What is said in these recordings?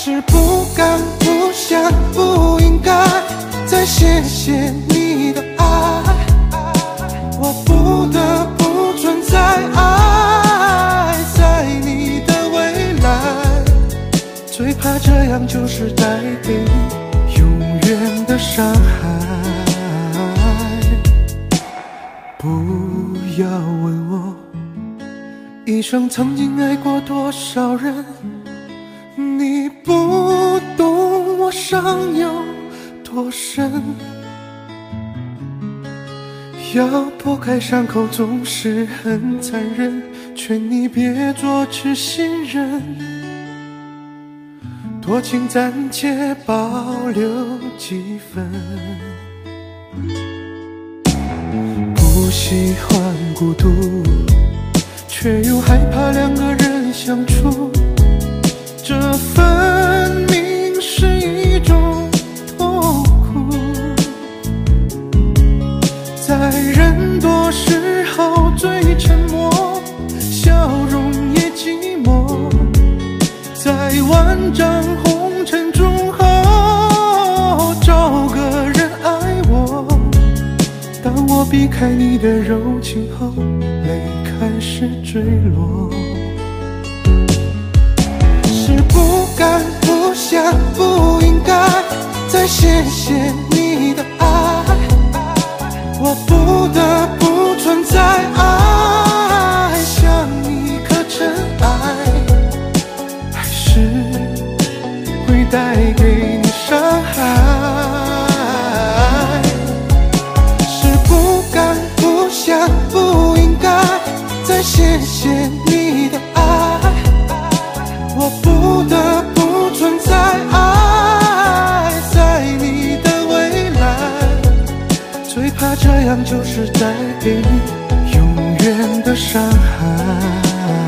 是不敢、不想、不应该再谢谢你的爱，我不得不存在，爱在你的未来，最怕这样就是带给你永远的伤害。不要问我一生曾经爱过多少人，你不懂我伤有多深，要剥开伤口总是很残忍，劝你别做痴心人，多情暂且保留几分。不喜欢孤独，却又害怕两个人相处，这分明是一种痛苦。在人多时候最沉默，笑容也寂寞，在万丈红尘中后找个人爱我。当我避开你的柔情后，泪开始坠落。是不敢、不想、不应该再谢谢你的爱，我不得不存在，爱像一颗尘埃，还是会带给你伤害。是不敢、不想、不应该再谢谢你的爱，我不得不存在，爱在你的未来，最怕这样就是带给你永远的伤害。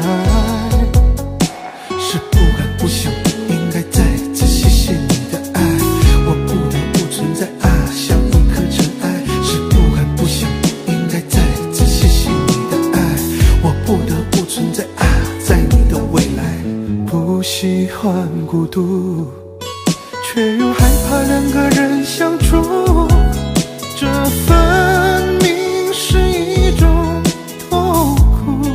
是不敢、不想、不应该再次谢谢你的爱，我不得不存在，爱像一颗尘埃。是不敢、不想、不应该再次谢谢你的爱，我不得不存在，爱在你的未来。不喜欢孤独，却又害怕两个人相处，这分明是一种痛苦。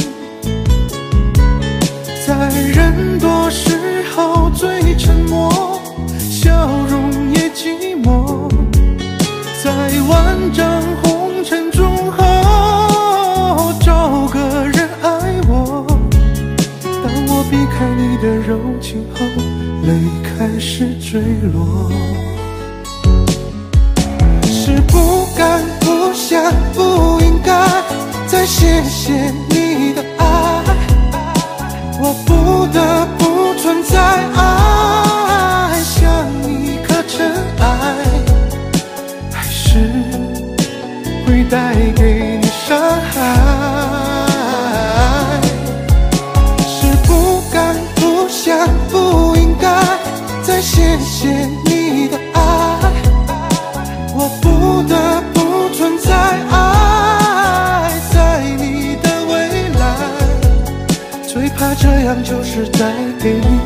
在人多时候最沉默，笑容也寂寞，在万丈红尘中后找个人爱我。当我避开你的柔情后，泪开始坠落。是不敢、不想、不应该再谢谢你的爱，我不得不存在，爱像一颗尘埃，还是会带给你伤害。是不敢、不想、不应该再谢谢你的爱，我不得不存在，爱在你的未来，最怕这样就是带给你